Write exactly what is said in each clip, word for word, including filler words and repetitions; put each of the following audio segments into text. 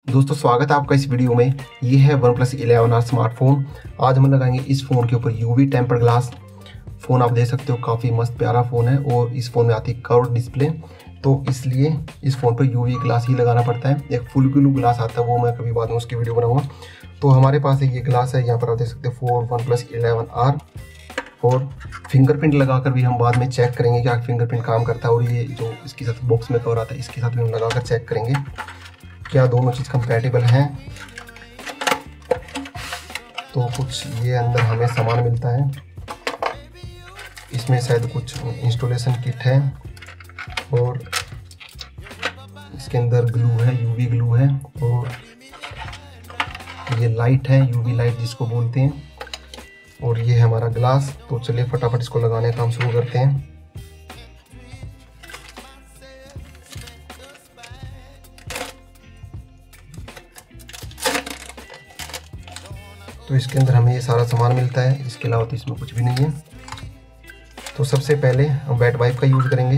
दोस्तों स्वागत है आपका इस वीडियो में। ये है one plus eleven R smartphone. आज हम लगाएंगे इस फ़ोन के ऊपर यूवी टेम्पर ग्लास। फ़ोन आप देख सकते हो काफ़ी मस्त प्यारा फ़ोन है और इस फ़ोन में आती है कर्व डिस्प्ले, तो इसलिए इस फ़ोन पर यूवी ग्लास ही लगाना पड़ता है। एक फुल ग्लू ग्लास आता है, वो मैं कभी बाद में उसकी वीडियो बनाऊँगा। तो हमारे पास ये ग्लास है, यहाँ पर आप देख सकते हो four one plus eleven R. और फिंगरप्रिंट लगाकर भी हम बाद में चेक करेंगे क्या फिंगरप्रिंट काम करता है, और ये जो इसके साथ बॉक्स में कवर आता है इसके साथ भी हम लगाकर चेक करेंगे क्या दोनों चीज़ कंपैटिबल हैं। तो कुछ ये अंदर हमें सामान मिलता है, इसमें शायद कुछ इंस्टॉलेशन किट है और इसके अंदर ग्लू है, यूवी ग्लू है, और ये लाइट है, यूवी लाइट जिसको बोलते हैं, और ये है हमारा ग्लास। तो चलिए फटाफट इसको लगाने का हम शुरू करते हैं। तो इसके अंदर हमें ये सारा सामान मिलता है, इसके अलावा तो इसमें कुछ भी नहीं है। तो सबसे पहले हम वेट वाइप का यूज करेंगे।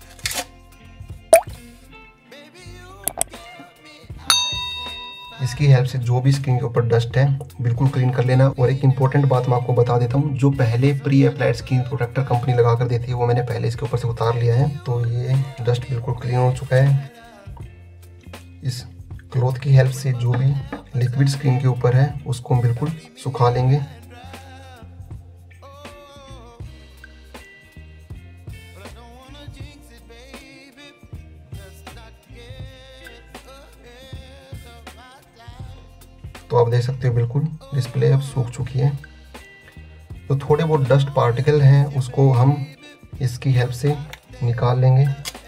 इसकी हेल्प से जो भी स्क्रीन के ऊपर डस्ट है बिल्कुल क्लीन कर लेना। और एक इम्पोर्टेंट बात मैं आपको बता देता हूँ, जो पहले pre applied screen protector company लगा कर देती है वो मैंने पहले इसके ऊपर से उतार लिया है। तो ये डस्ट बिल्कुल क्लीन हो चुका है। इस क्लॉथ की हेल्प से जो भी लिक्विड स्क्रीन के ऊपर है उसको हम बिल्कुल सुखा लेंगे। तो आप देख सकते हो बिल्कुल डिस्प्ले अब सूख चुकी है। तो थोड़े बहुत डस्ट पार्टिकल हैं उसको हम इसकी हेल्प से निकाल लेंगे।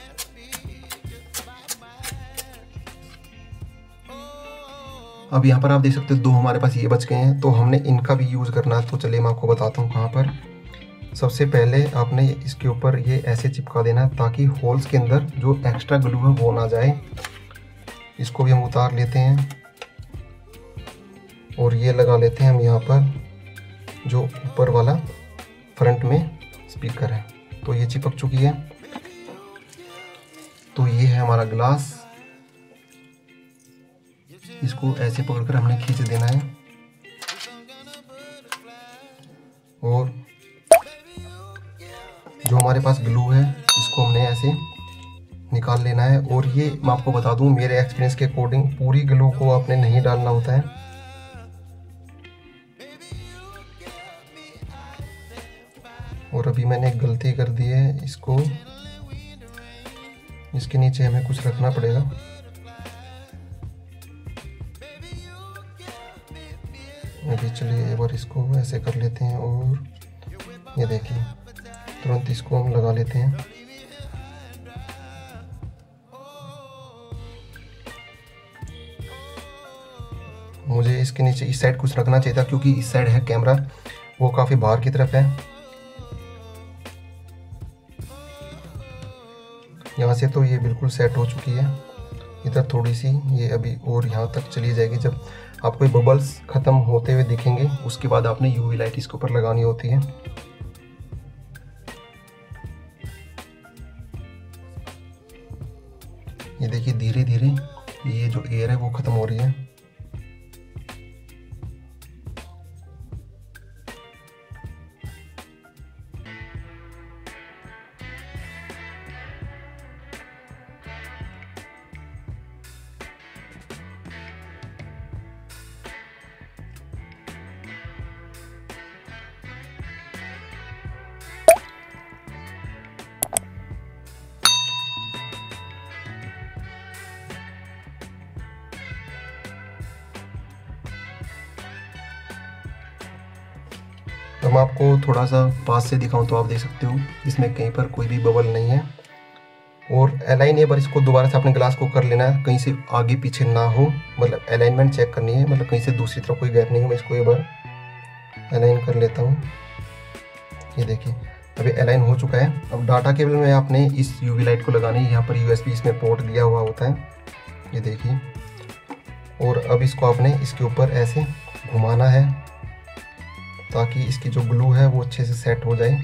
अब यहाँ पर आप देख सकते हो दो हमारे पास ये बच गए हैं, तो हमने इनका भी यूज़ करना है। तो चलिए मैं आपको बताता हूँ कहाँ पर। सबसे पहले आपने इसके ऊपर ये ऐसे चिपका देना है ताकि होल्स के अंदर जो एक्स्ट्रा ग्लू है वो ना जाए। इसको भी हम उतार लेते हैं और ये लगा लेते हैं हम यहाँ पर जो ऊपर वाला फ्रंट में स्पीकर है। तो ये चिपक चुकी है। तो ये है हमारा ग्लास, इसको ऐसे पकड़कर हमने खींच देना है और जो हमारे पास ग्लू है इसको हमने ऐसे निकाल लेना है। और ये मैं आपको बता दूं, मेरे एक्सपीरियंस के अकॉर्डिंग पूरी ग्लू को आपने नहीं डालना होता है। और अभी मैंने एक गलती कर दी है, इसको इसके नीचे हमें कुछ रखना पड़ेगा। अभी चलिए एक बार इसको ऐसे कर लेते हैं और ये देखिए तुरंत इसको हम लगा लेते हैं। मुझे इसके नीचे इस साइड कुछ रखना चाहिए था क्योंकि इस साइड है कैमरा, वो काफ़ी बाहर की तरफ है। यहाँ से तो ये बिल्कुल सेट हो चुकी है। इधर थोड़ी सी ये अभी और यहाँ तक चली जाएगी। जब आपको ये बबल्स ख़त्म होते हुए दिखेंगे उसके बाद आपने यूवी लाइट इसके ऊपर लगानी होती है। ये देखिए धीरे धीरे ये जो एयर है वो ख़त्म हो रही है। तो मैं आपको थोड़ा सा पास से दिखाऊं तो आप देख सकते हो इसमें कहीं पर कोई भी बबल नहीं है। और अलाइन एक बार इसको दोबारा से अपने ग्लास को कर लेना है, कहीं से आगे पीछे ना हो, मतलब अलाइनमेंट चेक करनी है, मतलब कहीं से दूसरी तरफ कोई गैप नहीं है। मैं इसको एक बार अलाइन कर लेता हूँ। ये देखिए अभी अलाइन हो चुका है। अब डाटा केबल में आपने इस यूवी लाइट को लगानी है, यहाँ पर यूएसबी इसमें पोर्ट दिया हुआ होता है, ये देखिए। और अब इसको आपने इसके ऊपर ऐसे घुमाना है ताकि इसकी जो ग्लू है वो अच्छे से सेट हो जाए।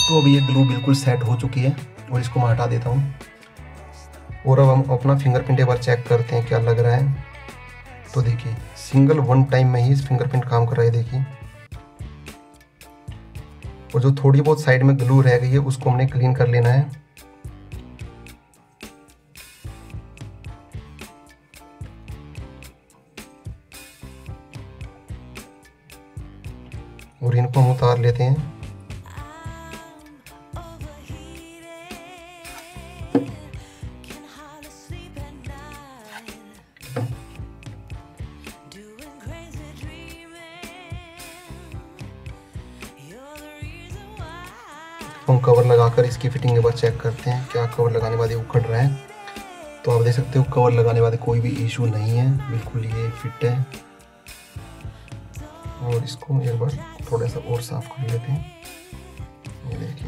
तो अब ये ग्लू बिल्कुल सेट हो चुकी है और इसको मैं हटा देता हूँ। और अब हम अपना फिंगरप्रिंट एक बार चेक करते हैं क्या लग रहा है। तो देखिए सिंगल वन टाइम में ही इस फिंगरप्रिंट काम कर रहा है, देखिए। और जो थोड़ी बहुत साइड में ग्लू रह गई है उसको हमने क्लीन कर लेना है। और इनको हम उतार लेते हैं। हम कवर लगाकर इसकी फिटिंग के बाद चेक करते हैं क्या कवर लगाने बाद ये उखड़ रहा है। तो आप देख सकते हो कवर लगाने बाद कोई भी इशू नहीं है, बिल्कुल ये फिट है। और इसको एक बार थोड़ा सा और साफ कर लेते हैं। ये देखिए,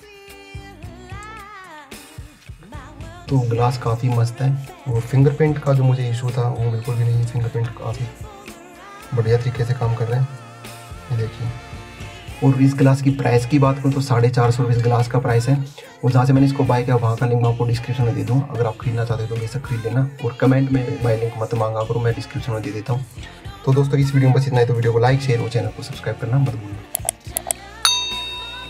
तो ग्लास काफ़ी मस्त है। और फिंगरप्रिंट का जो मुझे इशू था वो बिल्कुल भी नहीं है, फिंगरप्रिंट काफ़ी बढ़िया तरीके से काम कर रहे हैं, ये देखिए। और इस ग्लास की प्राइस की बात करूँ तो साढ़े चार सौ रुपये इस ग्लास का प्राइस है। और जहाँ से मैंने इसको बाय किया वहाँ का लिंक मैं आपको डिस्क्रिप्शन में दे दूँ, अगर आप खरीदना चाहते हो तो बेशक खरीद लेना। और कमेंट में बाय लिंक मत मांगा करो, मैं डिस्क्रिप्शन में दे देता हूँ। तो दोस्तों इस वीडियो में बस इतना ही। तो वीडियो को लाइक शेयर और चैनल को सब्सक्राइब करना मत भूलना।